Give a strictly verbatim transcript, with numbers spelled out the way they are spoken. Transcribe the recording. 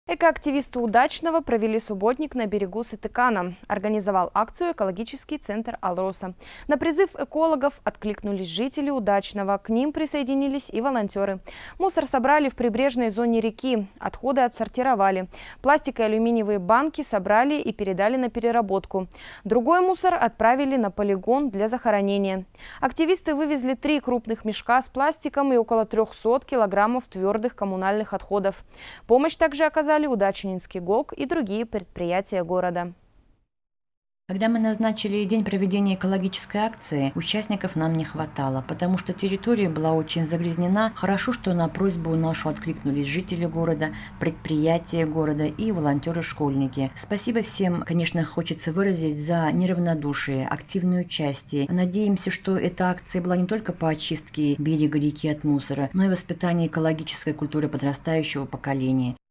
Экоактивисты Удачного провели субботник на берегу Сытыкана. Организовал акцию экологический центр «Алроса». На призыв экологов откликнулись жители Удачного. К ним присоединились и волонтеры. Мусор собрали в прибрежной зоне реки. Отходы отсортировали. Пластик и алюминиевые банки собрали и передали на переработку. Другой мусор отправили на полигон для захоронения. Активисты вывезли три крупных мешка с пластиком и около трёхсот килограммов твердых коммунальных отходов. Помощь также оказали Удачнинский ГОК и другие предприятия города. Когда мы назначили день проведения экологической акции, участников нам не хватало, потому что территория была очень загрязнена. Хорошо, что на просьбу нашу откликнулись жители города, предприятия города и волонтеры-школьники. Спасибо всем, конечно, хочется выразить за неравнодушие, активное участие. Надеемся, что эта акция была не только по очистке берега реки от мусора, но и воспитанию экологической культуры подрастающего поколения.